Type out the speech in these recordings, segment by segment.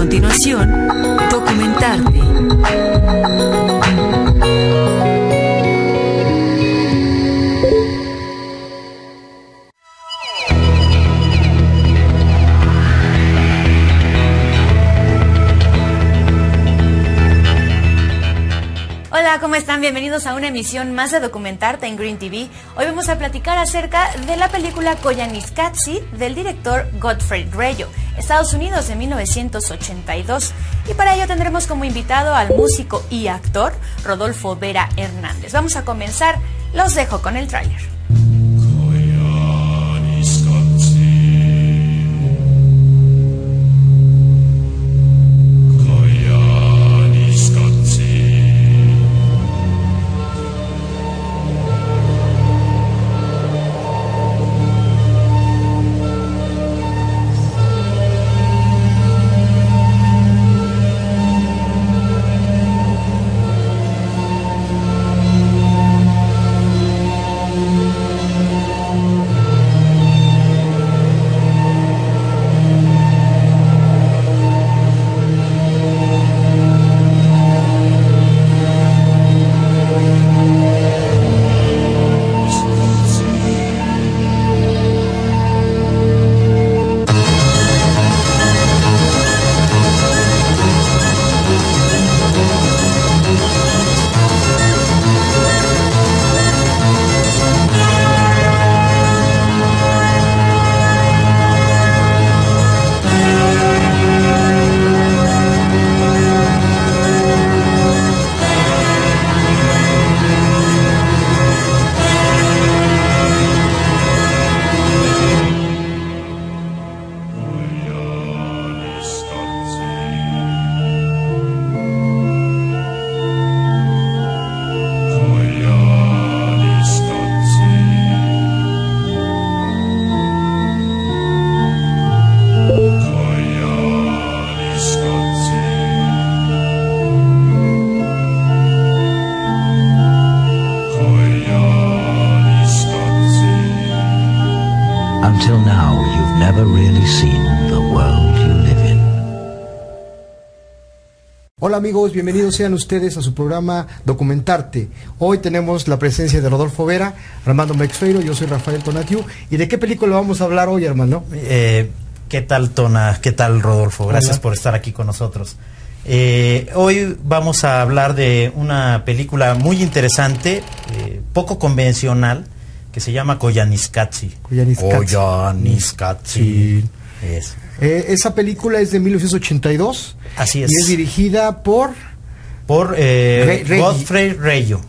continuación, Documentarte. Hola, ¿cómo están? Bienvenidos a una emisión más de Documentarte en Green TV. Hoy vamos a platicar acerca de la película Koyaanisqatsi del director Godfrey Reyo, Estados Unidos, de 1982. Y para ello tendremos como invitado al músico y actor Rodolfo Vera Hernández. Vamos a comenzar, los dejo con el tráiler. Until now, you've never really seen the world you live in. Hola amigos, bienvenidos sean ustedes a su programa Documentarte. Hoy tenemos la presencia de Rodolfo Vera, Armando Mexfeiro, yo soy Rafael Tonatiu. ¿Y de qué película vamos a hablar hoy, Armando? ¿Qué tal, Tona? ¿Qué tal, Rodolfo? Gracias por estar aquí con nosotros. Hoy vamos a hablar de una película muy interesante, poco convencional, que se llama Koyaanisqatsi. Koyaanisqatsi. Esa película es de 1982. Así es. Y es dirigida por Godfrey Reyo.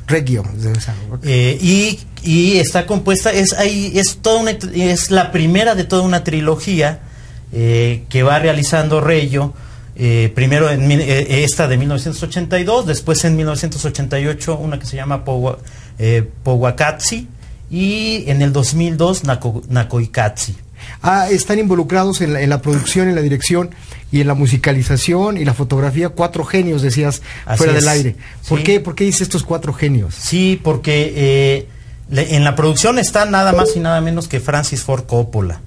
Y está compuesta, es la primera de toda una trilogía que va realizando Reyo. Primero esta de 1982, después en 1988 una que se llama Powakatsi, y en el 2002 Nakoikatsi. Están involucrados en la producción, en la dirección y en la musicalización y la fotografía, 4 genios, decías, fuera del aire. ¿Por qué dice estos 4 genios? Sí, porque en la producción está nada más y nada menos que Francis Ford Coppola.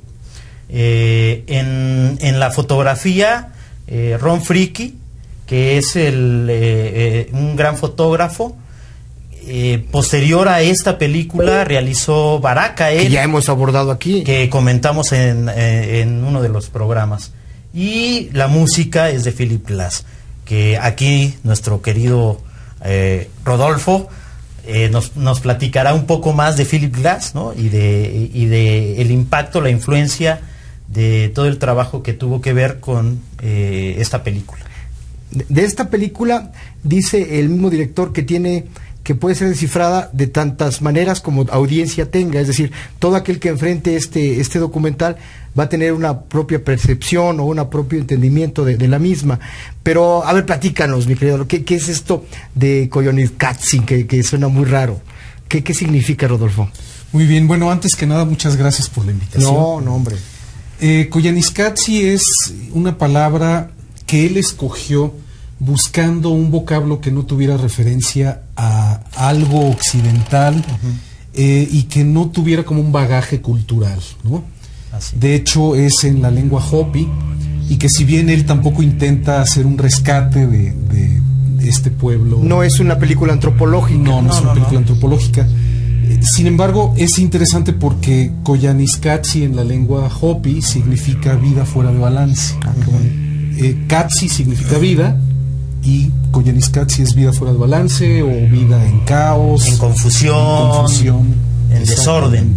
En la fotografía, Ron Fricke, que es un gran fotógrafo. Posterior a esta película realizó Baraka, que ya hemos abordado aquí, que comentamos en uno de los programas, y la música es de Philip Glass, que aquí nuestro querido Rodolfo nos platicará un poco más de Philip Glass, ¿no? y de el impacto, la influencia de todo el trabajo que tuvo que ver con esta película. De esta película dice el mismo director que puede ser descifrada de tantas maneras como audiencia tenga, es decir, todo aquel que enfrente este documental va a tener una propia percepción o un propio entendimiento de la misma. Pero, a ver, platícanos, mi querido, ¿qué es esto de Koyaanisqatsi, que suena muy raro? ¿Qué significa, Rodolfo? Muy bien, bueno, antes que nada, muchas gracias por la invitación. No, hombre. Koyaanisqatsi es una palabra que él escogió buscando un vocablo que no tuviera referencia a algo occidental, y que no tuviera como un bagaje cultural, ¿no? Así. De hecho, es en la lengua Hopi, y que si bien él tampoco intenta hacer un rescate de este pueblo. No es una película antropológica. No es una película antropológica. Sin embargo, es interesante porque Koyaanisqatsi en la lengua Hopi significa vida fuera de balance. Katsi significa vida y Koyaanisqatsi es vida fuera de balance o vida en caos, en confusión, en desorden.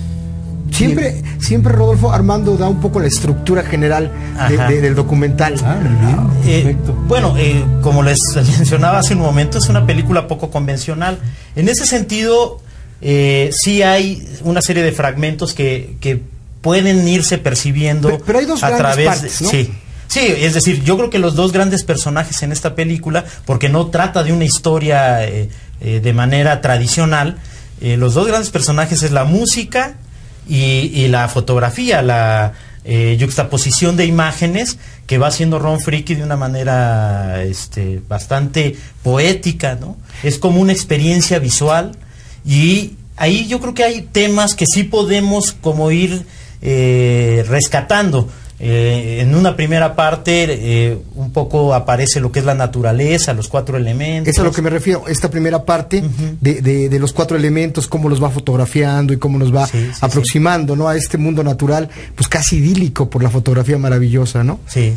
Siempre Rodolfo, Armando da un poco la estructura general del documental. Muy bien, perfecto. Bueno, como les mencionaba hace un momento, es una película poco convencional. En ese sentido, sí hay una serie de fragmentos que pueden irse percibiendo pero hay dos a través partes, ¿no? Sí, es decir, yo creo que los dos grandes personajes en esta película, porque no trata de una historia de manera tradicional, los dos grandes personajes es la música y la fotografía, la yuxtaposición de imágenes que va haciendo Ron Fricke de una manera bastante poética, ¿no? Es como una experiencia visual, y ahí yo creo que hay temas que sí podemos como ir rescatando. En una primera parte un poco aparece lo que es la naturaleza, los 4 elementos. Eso es a lo que me refiero, esta primera parte de los 4 elementos, cómo los va fotografiando y cómo nos va aproximando, ¿no?, a este mundo natural, pues casi idílico por la fotografía maravillosa, ¿no? Sí.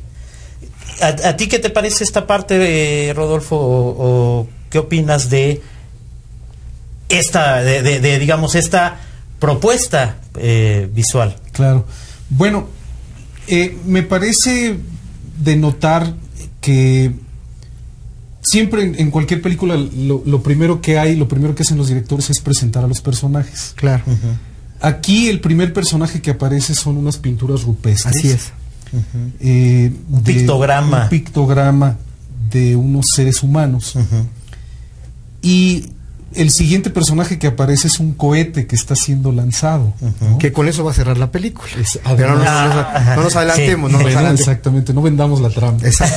¿A ti qué te parece esta parte, Rodolfo? ¿O qué opinas de esta, digamos, esta propuesta visual? Claro. Bueno, me parece de notar que siempre en cualquier película lo primero que hacen los directores es presentar a los personajes. Claro. Aquí el primer personaje que aparece son unas pinturas rupestres. Así es. Un pictograma. Un pictograma de unos seres humanos. Y el siguiente personaje que aparece es un cohete que está siendo lanzado, ¿no? Que con eso va a cerrar la película. Pero no nos adelantemos. Sí. Exactamente, no vendamos la trama.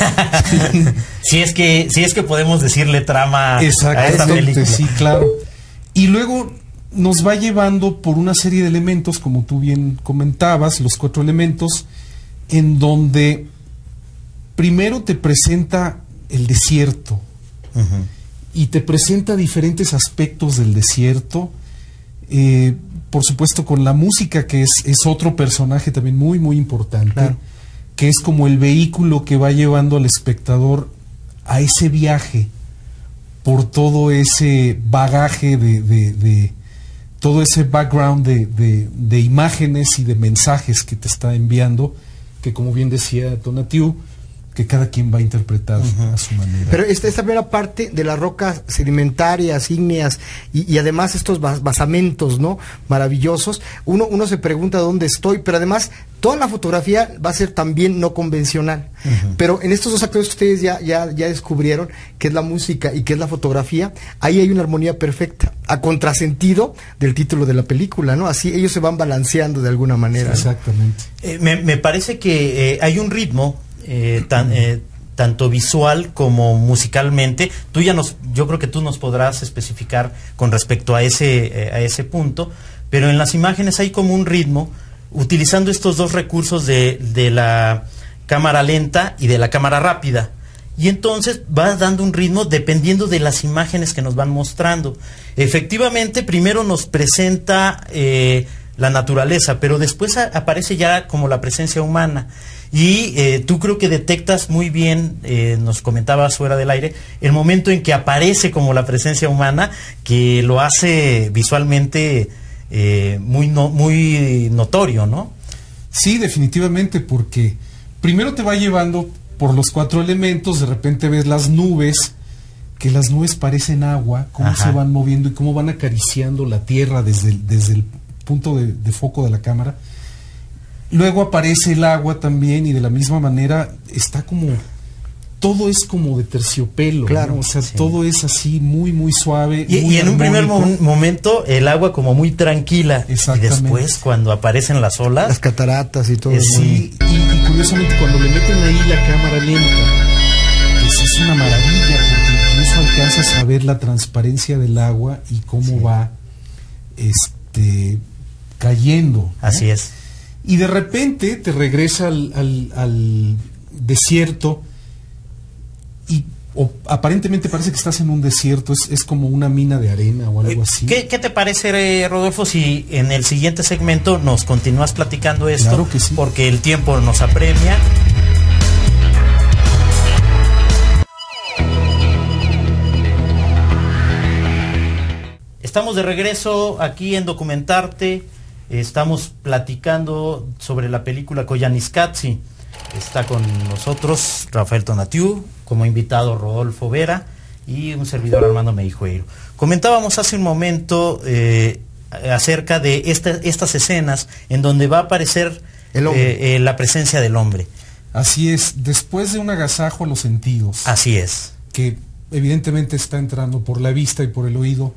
si es que podemos decirle trama a esta película. Sí, claro. Y luego nos va llevando por una serie de elementos, como tú bien comentabas, los 4 elementos, en donde primero te presenta el desierto. Y te presenta diferentes aspectos del desierto, por supuesto con la música, que es otro personaje también muy, muy importante, claro, que es como el vehículo que va llevando al espectador a ese viaje por todo ese bagaje de todo ese background de imágenes y de mensajes que te está enviando, que como bien decía Tonatiuh, que cada quien va a interpretar a su manera. Pero esta primera parte de las rocas sedimentarias, ígneas y además estos basamentos, ¿no?, maravillosos, uno se pregunta dónde estoy, pero además toda la fotografía va a ser también no convencional. Pero en estos dos actores que ustedes ya descubrieron, que es la música y que es la fotografía, ahí hay una armonía perfecta, a contrasentido del título de la película, ¿no? Así ellos se van balanceando de alguna manera. Exactamente. Me parece que hay un ritmo tanto visual como musicalmente. Yo creo que tú nos podrás especificar con respecto a ese punto, pero en las imágenes hay como un ritmo utilizando estos dos recursos de la cámara lenta y de la cámara rápida, y entonces va dando un ritmo dependiendo de las imágenes que nos van mostrando. Efectivamente, primero nos presenta la naturaleza, pero después aparece ya como la presencia humana. Y tú creo que detectas muy bien, nos comentabas fuera del aire, el momento en que aparece como la presencia humana, que lo hace visualmente muy notorio, ¿no? Sí, definitivamente, porque primero te va llevando por los 4 elementos, de repente ves las nubes, que las nubes parecen agua, cómo se van moviendo y cómo van acariciando la tierra desde el punto de foco de la cámara. Luego aparece el agua también, y de la misma manera está como, todo es como de terciopelo, claro, ¿no? O sea, todo es así muy, muy suave. Y en un primer momento el agua como muy tranquila. Y después cuando aparecen las olas, las cataratas y todo. Sí, y curiosamente cuando le meten ahí la cámara lenta, pues es una maravilla, porque incluso alcanzas a ver la transparencia del agua y cómo va cayendo, ¿no? Así es. y de repente te regresa al desierto y aparentemente parece que estás en un desierto, es como una mina de arena o algo así. ¿Qué te parece, Rodolfo, si en el siguiente segmento nos continúas platicando esto? Claro que sí. Porque el tiempo nos apremia. Estamos de regreso aquí en Documentarte. Estamos platicando sobre la película Koyaanisqatsi. Está con nosotros Rafael Tonatiuh, como invitado Rodolfo Vera y un servidor Armando Meijueiro. Comentábamos hace un momento acerca de estas escenas en donde va a aparecer la presencia del hombre. Así es, después de un agasajo a los sentidos. Así es. Que evidentemente está entrando por la vista y por el oído.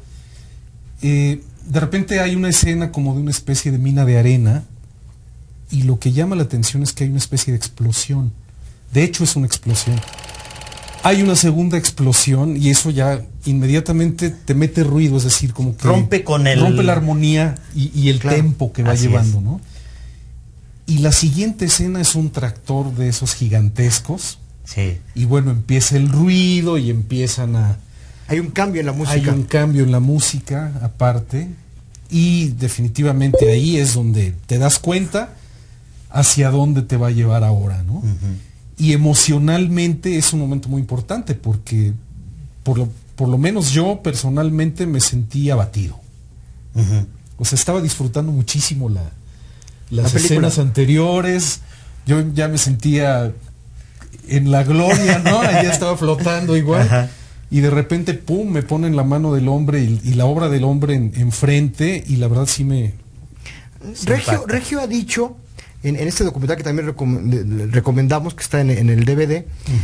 De repente hay una escena como de una especie de mina de arena, y lo que llama la atención es que hay una especie de explosión. De hecho es una explosión. Hay una segunda explosión y eso ya inmediatamente te mete ruido, es decir, como que rompe la armonía y el tempo que va llevando, ¿no? Y la siguiente escena es un tractor de esos gigantescos. Sí. Y bueno, empieza el ruido y empiezan a... Hay un cambio en la música. Hay un cambio en la música, aparte, y definitivamente ahí es donde te das cuenta hacia dónde te va a llevar ahora, ¿no? Y emocionalmente es un momento muy importante, porque por lo menos yo personalmente me sentí abatido. O sea, estaba disfrutando muchísimo las escenas anteriores, yo ya me sentía en la gloria, ¿no? Ya estaba flotando igual. Ajá. Y de repente, pum, me ponen la mano del hombre y la obra del hombre enfrente, y la verdad sí me... Regio ha dicho, en este documental que también recomendamos, que está en el DVD,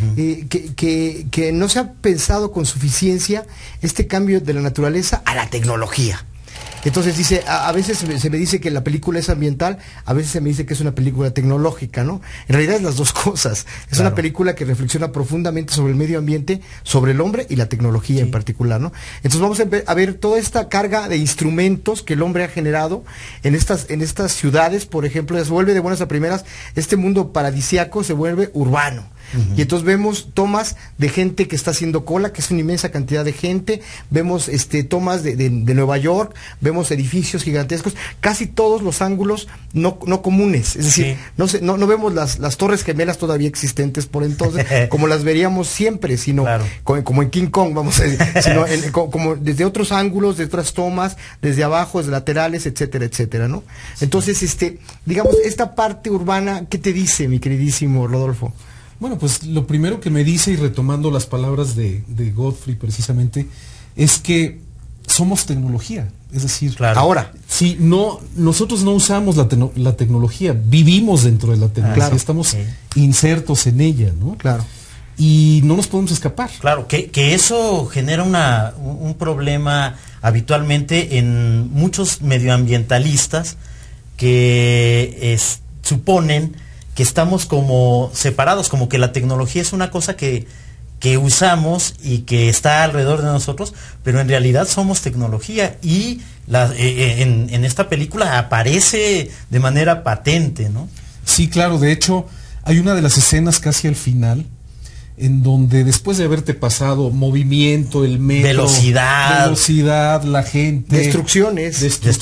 que no se ha pensado con suficiencia este cambio de la naturaleza a la tecnología. Entonces dice, a veces se me dice que la película es ambiental, a veces se me dice que es una película tecnológica, ¿no? En realidad es las dos cosas. Es una película que reflexiona profundamente sobre el medio ambiente, sobre el hombre y la tecnología en particular, ¿no? Entonces vamos a ver toda esta carga de instrumentos que el hombre ha generado en estas ciudades, por ejemplo. Se vuelve de buenas a primeras, este mundo paradisiaco se vuelve urbano. Y entonces vemos tomas de gente que está haciendo cola, que es una inmensa cantidad de gente, vemos tomas de Nueva York, vemos edificios gigantescos, casi todos los ángulos no comunes, es decir, no vemos las torres gemelas todavía existentes por entonces, como las veríamos siempre, sino como en King Kong, vamos a decir, sino como desde otros ángulos, de otras tomas, desde abajo, desde laterales, etcétera, etcétera, ¿no? Entonces, digamos, esta parte urbana, ¿qué te dice, mi queridísimo Rodolfo? Bueno, pues lo primero que me dice, y retomando las palabras de Godfrey precisamente, es que somos tecnología. Es decir, ahora, si nosotros no usamos la tecnología, vivimos dentro de la tecnología, estamos insertos en ella, ¿no? Claro. Y no nos podemos escapar. Claro, que eso genera un problema habitualmente en muchos medioambientalistas que suponen que estamos como separados, como que la tecnología es una cosa que usamos y que está alrededor de nosotros, pero en realidad somos tecnología, y en esta película aparece de manera patente, ¿no? Sí, claro, de hecho hay una de las escenas casi al final en donde, después de haberte pasado movimiento, el metro, velocidad, la gente, destrucciones,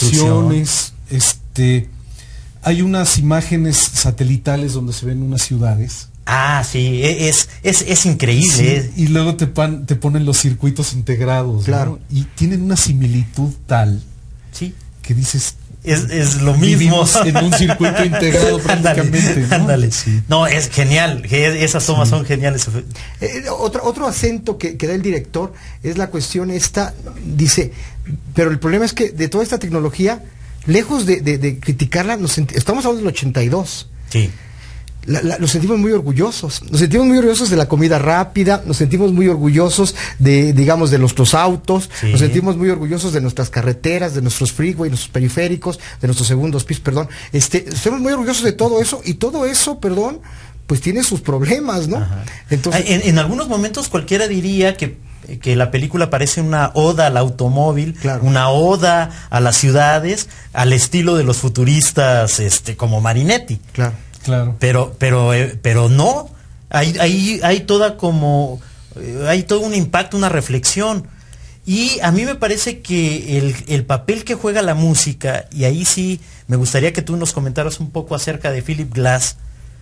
hay unas imágenes satelitales donde se ven unas ciudades. Ah, sí, es increíble. Sí, y luego te ponen los circuitos integrados, claro, ¿no? Y tienen una similitud tal, sí, que dices, es lo mismo. En un circuito integrado prácticamente, ¿no? Ándale. Sí. No, es genial, esas tomas son geniales. Otro acento que da el director es la cuestión esta, dice, pero el problema es que de toda esta tecnología, lejos de criticarla, estamos hablando del 82. Sí. Nos sentimos muy orgullosos. Nos sentimos muy orgullosos de la comida rápida, nos sentimos muy orgullosos de nuestros autos, nos sentimos muy orgullosos de nuestras carreteras, de nuestros freeways, nuestros periféricos, de nuestros segundos pisos, perdón. Estamos muy orgullosos de todo eso, y todo eso, perdón, pues tiene sus problemas, ¿no? Entonces, en algunos momentos cualquiera diría que que la película parece una oda al automóvil, Claro. una oda a las ciudades, al estilo de los futuristas, como Marinetti. Claro. Claro. Pero no, hay toda como, hay todo un impacto, una reflexión. Y a mí me parece que el papel que juega la música, y ahí sí me gustaría que tú nos comentaras un poco acerca de Philip Glass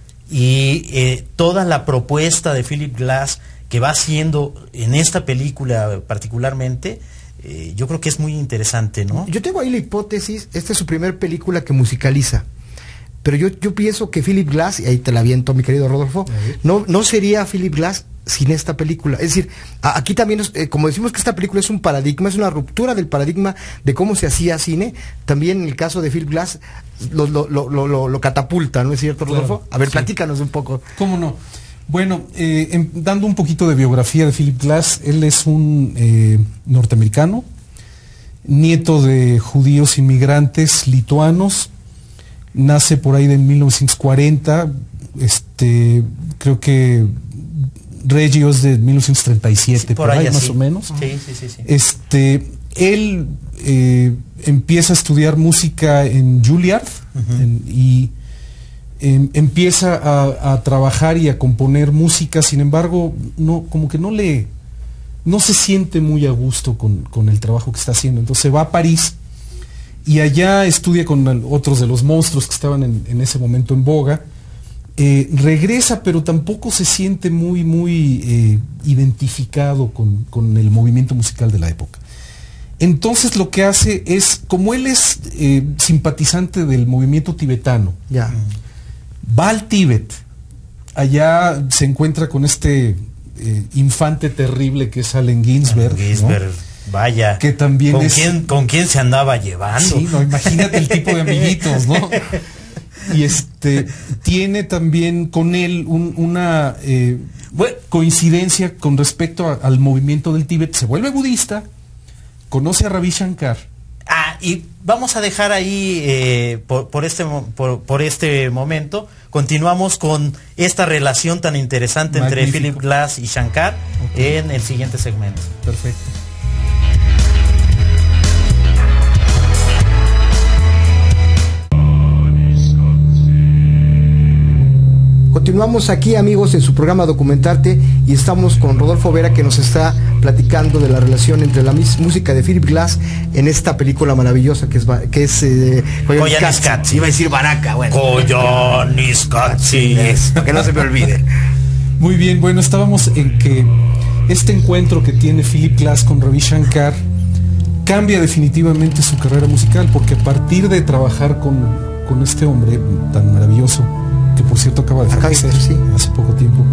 y toda la propuesta de Philip Glass que va haciendo en esta película particularmente, yo creo que es muy interesante, ¿no? Yo tengo ahí la hipótesis, esta es su primer película que musicaliza. Pero yo pienso que Philip Glass, y ahí te la aviento, mi querido Rodolfo, no sería Philip Glass sin esta película. Es decir, aquí también, como decimos que esta película es un paradigma, es una ruptura del paradigma de cómo se hacía cine, también en el caso de Philip Glass lo catapulta, ¿no es cierto, Rodolfo? Claro, A ver, sí. platícanos un poco. ¿Cómo no? Bueno, dando un poquito de biografía de Philip Glass, él es un norteamericano, nieto de judíos inmigrantes lituanos, nace por ahí de 1940, creo que Reggio es de 1937, Sí, por ahí más así. o menos. Sí. Él empieza a estudiar música en Juilliard y empieza a trabajar y a componer música. Sin embargo, como que no se siente muy a gusto con el trabajo que está haciendo. Entonces va a París y allá estudia con otros de los monstruos que estaban en ese momento en boga. Regresa, pero tampoco se siente muy identificado con el movimiento musical de la época. Entonces lo que hace es, como él es simpatizante del movimiento tibetano, Ya. va al Tíbet, allá se encuentra con infante terrible que es Allen Ginsberg, Ginsberg, ¿no? vaya. Que también ¿Con quién se andaba llevando? Sí, no, imagínate el tipo de amiguitos, ¿no? Y tiene también con él una coincidencia con respecto al movimiento del Tíbet. Se vuelve budista, conoce a Ravi Shankar. Y vamos a dejar ahí por este momento. Continuamos con esta relación tan interesante entre Magnífico. Philip Glass y Shankar en el siguiente segmento. Perfecto. Continuamos aquí, amigos, en su programa Documentarte, y estamos con Rodolfo Vera, que nos está platicando de la relación entre la música de Philip Glass en esta película maravillosa que es Koyaanisqatsi. Iba a decir Baraka, bueno. Koyaanisqatsi. Para que no se me olvide. Muy bien, bueno, estábamos en que este encuentro que tiene Philip Glass con Ravi Shankar cambia definitivamente su carrera musical, porque a partir de trabajar con este hombre tan maravilloso, que por cierto acaba de fallecer hace poco tiempo,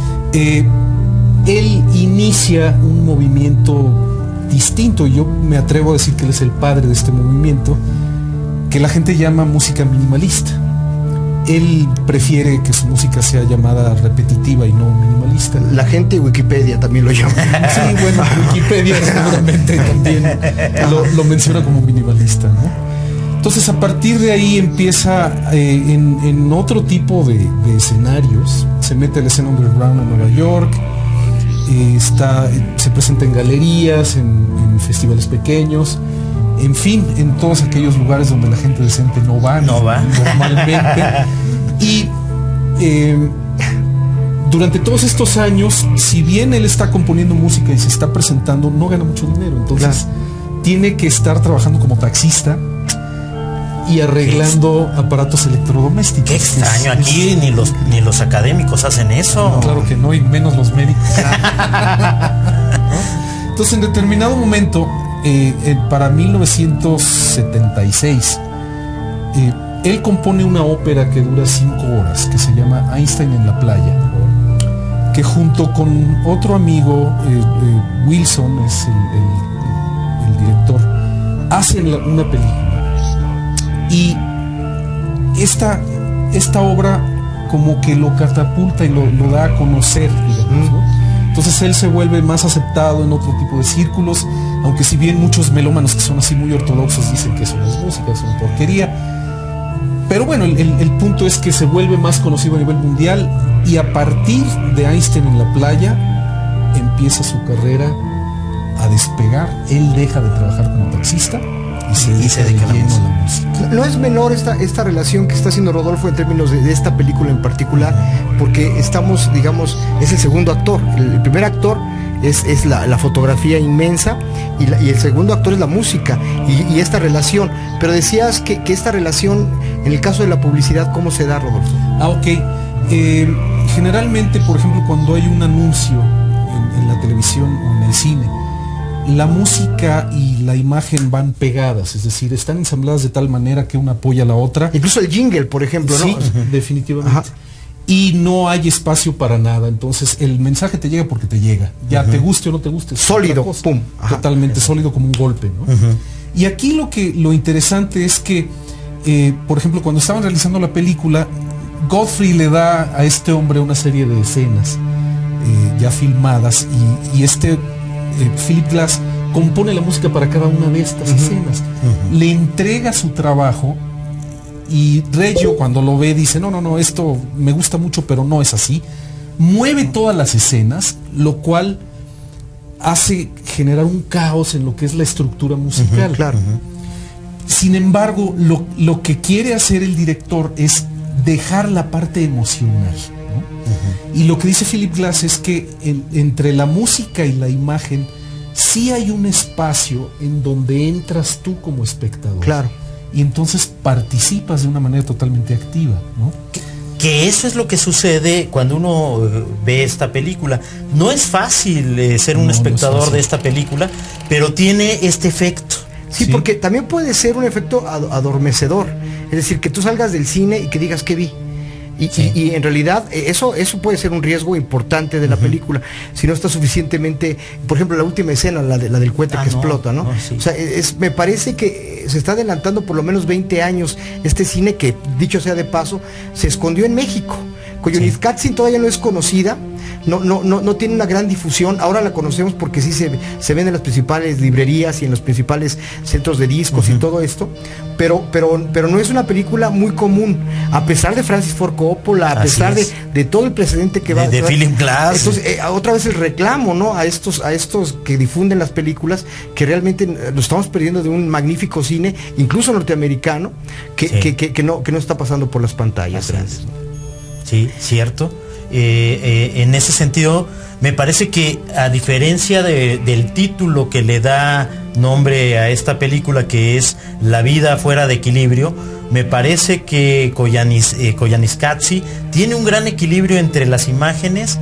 él inicia un movimiento distinto. Yo me atrevo a decir que él es el padre de este movimiento, que la gente llama música minimalista. Él prefiere que su música sea llamada repetitiva y no minimalista. La gente de Wikipedia también lo llama. Sí, bueno, Wikipedia seguramente también lo menciona como minimalista, ¿no? Entonces, a partir de ahí empieza en otro tipo de escenarios. Se mete a la escena underground en Nueva York, se presenta en galerías, en festivales pequeños, en fin, en todos aquellos lugares donde la gente decente no va normalmente. Y durante todos estos años, si bien él está componiendo música y se está presentando, no gana mucho dinero. Entonces, tiene que estar trabajando como taxista y arreglando aparatos electrodomésticos. Qué extraño, aquí ni los académicos hacen eso. No, claro que no, y menos los médicos. ¿No? Entonces, en determinado momento, para 1976, él compone una ópera que dura 5 horas, que se llama Einstein en la playa, que junto con otro amigo, Wilson es el director, hacen una película. Y esta obra como que lo catapulta y lo da a conocer, digamos, ¿no? Entonces él se vuelve más aceptado en otro tipo de círculos, aunque si bien muchos melómanos que son así muy ortodoxos dicen que eso no es música, es una porquería. Pero bueno, el punto es que se vuelve más conocido a nivel mundial, y a partir de Einstein en la playa empieza su carrera a despegar, él deja de trabajar como taxista y se dedica de lleno a la música. No es menor esta relación que está haciendo Rodolfo en términos de esta película en particular, porque estamos, digamos, es el segundo actor. El primer actor es la fotografía inmensa y el segundo actor es la música y esta relación. Pero decías que esta relación, en el caso de la publicidad, ¿cómo se da, Rodolfo? Ok. Generalmente, por ejemplo, cuando hay un anuncio en la televisión o en el cine, la música y la imagen van pegadas, es decir, están ensambladas de tal manera que una apoya a la otra. Incluso el jingle, por ejemplo, ¿no? Sí, definitivamente. Ajá. Y no hay espacio para nada, entonces el mensaje te llega porque te llega, ya te guste o no te guste. Sólido, pum. Ajá. Totalmente sólido, como un golpe, ¿no? Y aquí lo interesante es que, por ejemplo, cuando estaban realizando la película, Godfrey le da a este hombre una serie de escenas ya filmadas y Philip Glass compone la música para cada una de estas escenas. Le entrega su trabajo y Reggio, cuando lo ve, dice, no, esto me gusta mucho, pero no es así. Mueve todas las escenas, lo cual hace generar un caos en lo que es la estructura musical. Claro. Sin embargo, lo que quiere hacer el director es dejar la parte emocional, ¿no? Y lo que dice Philip Glass es que entre la música y la imagen sí hay un espacio en donde entras tú como espectador. Claro. Y entonces participas de una manera totalmente activa, ¿no? Que eso es lo que sucede cuando uno ve esta película. No es fácil ser un espectador de esta película, pero tiene este efecto. Sí, porque también puede ser un efecto adormecedor. Es decir, que tú salgas del cine y que digas ¿qué vi? Y en realidad eso puede ser un riesgo importante de la película, si no está suficientemente. Por ejemplo, la última escena, la del cohete que explota, ¿no? Sí. O sea, me parece que se está adelantando por lo menos 20 años este cine que, dicho sea de paso, se escondió en México. Koyaanisqatsi todavía no es conocida, no tiene una gran difusión. Ahora la conocemos porque sí se vende en las principales librerías y en los principales centros de discos y todo esto, pero no es una película muy común, a pesar de Francis Ford Coppola, a pesar de todo el precedente que va de Philip Glass. Entonces, otra vez el reclamo, ¿no? a estos que difunden las películas, que realmente lo estamos perdiendo de un magnífico cine, incluso norteamericano, que no está pasando por las pantallas grandes, ¿no? Sí, cierto. En ese sentido, me parece que, a diferencia del título que le da nombre a esta película, que es La vida fuera de equilibrio, me parece que Koyaanisqatsi tiene un gran equilibrio entre las imágenes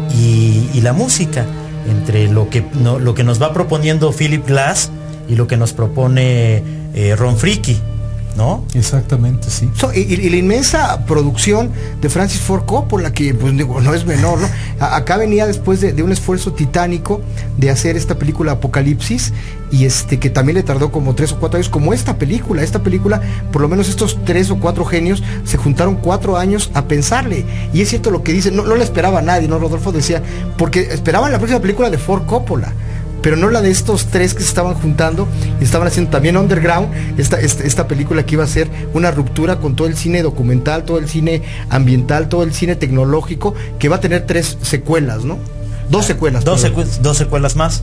y la música, entre lo que nos va proponiendo Philip Glass y lo que nos propone Ron Fricke, ¿no? Exactamente, sí. Y la inmensa producción de Francis Ford Coppola, que pues no es menor, ¿no? Acá venía después de un esfuerzo titánico de hacer esta película Apocalipsis, y que también le tardó como 3 o 4 años, como esta película, por lo menos estos 3 o 4 genios se juntaron 4 años a pensarle. Y es cierto lo que dice, no la esperaba nadie, ¿no? Rodolfo decía, porque esperaban la próxima película de Ford Coppola, pero no la de estos 3 que se estaban juntando y estaban haciendo también Underground, esta película que iba a ser una ruptura con todo el cine documental, todo el cine ambiental, todo el cine tecnológico, que va a tener 3 secuelas, ¿no? 2 secuelas. 2 secuelas más,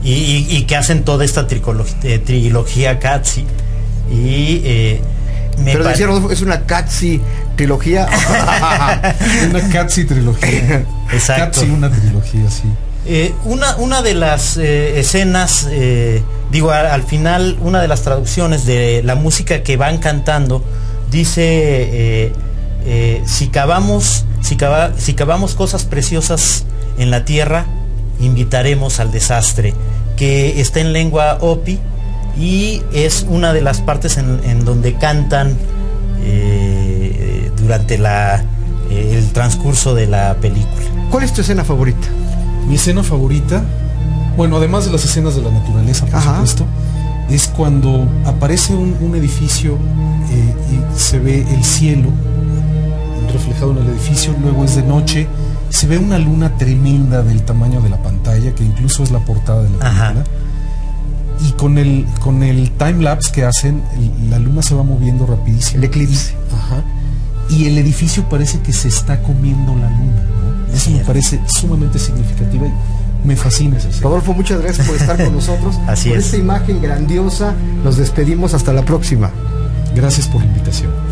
y que hacen toda esta trilogía Qatsi. Pero decía Rodolfo, es una Qatsi trilogía. Una Qatsi trilogía. Exacto. Qatsi, una trilogía, sí. Una de las escenas, al final, una de las traducciones de la música que van cantando dice, si cavamos cosas preciosas en la tierra, invitaremos al desastre, que está en lengua Hopi, y es una de las partes en donde cantan durante el transcurso de la película. ¿Cuál es tu escena favorita? Mi escena favorita, bueno, además de las escenas de la naturaleza, por supuesto, es cuando aparece un edificio y se ve el cielo reflejado en el edificio, luego es de noche, se ve una luna tremenda del tamaño de la pantalla, que incluso es la portada de la película. Y con el time-lapse que hacen, la luna se va moviendo rapidísimo. El eclipse. Y el edificio parece que se está comiendo la luna, ¿no? Eso me parece sumamente significativa Me fascina esa serie. Rodolfo, muchas gracias por estar con nosotros. Así por es. esta imagen grandiosa, nos despedimos, hasta la próxima. Gracias por la invitación.